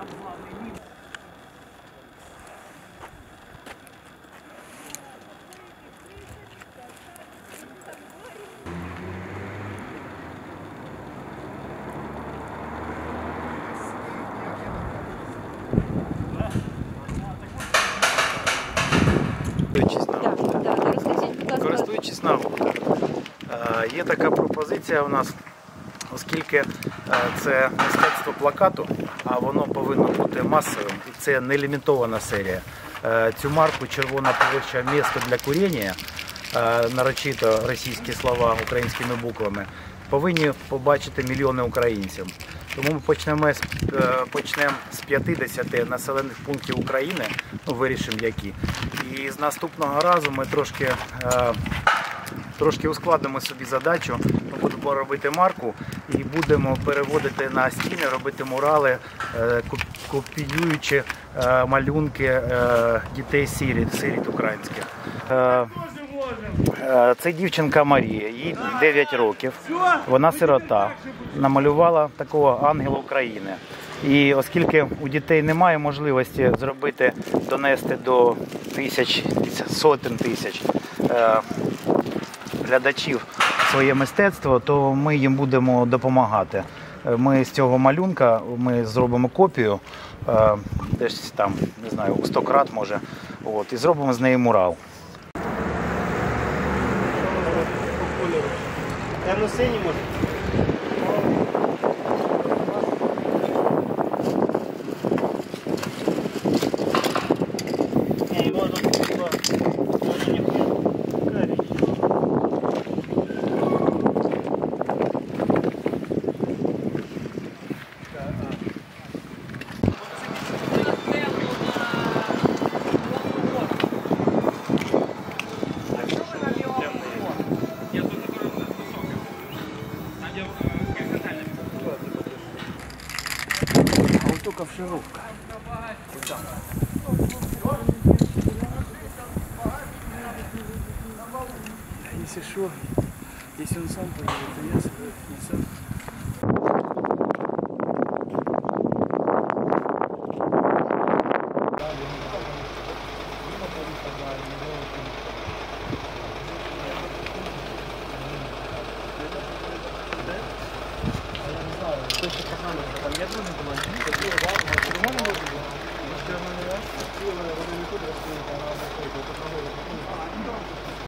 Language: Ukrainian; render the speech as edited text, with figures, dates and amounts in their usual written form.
Користуючись нагодою, є така пропозиція у нас, оскільки це мистецтво плакату, а воно повинно бути масовим, і це не лімітована серія. Цю марку «Червона площа. Місто для куріння», нарочито російські слова українськими буквами, повинні побачити мільйони українців. Тому ми почнемо з 50 населених пунктів України, вирішимо які. І з наступного разу ми трошки ускладнимо собі задачу. Ми будемо робити марку і будемо переводити на стіни, робити мурали, копіюючи малюнки дітей-сиріт українських. Це дівчинка Марія, їй 9 років, вона сирота, намалювала такого ангела України. І оскільки у дітей немає можливості зробити, донести до сотень тисяч глядачів своє мистецтво, то ми їм будемо допомагати. Ми з цього малюнка зробимо копію, десь там, не знаю, у 100 крат може, і зробимо з неї мурал. Темно-синій може? Ні, можна було. Только в широко. Если что, если он сам поедет, то я не сам. Там я тоже думаю,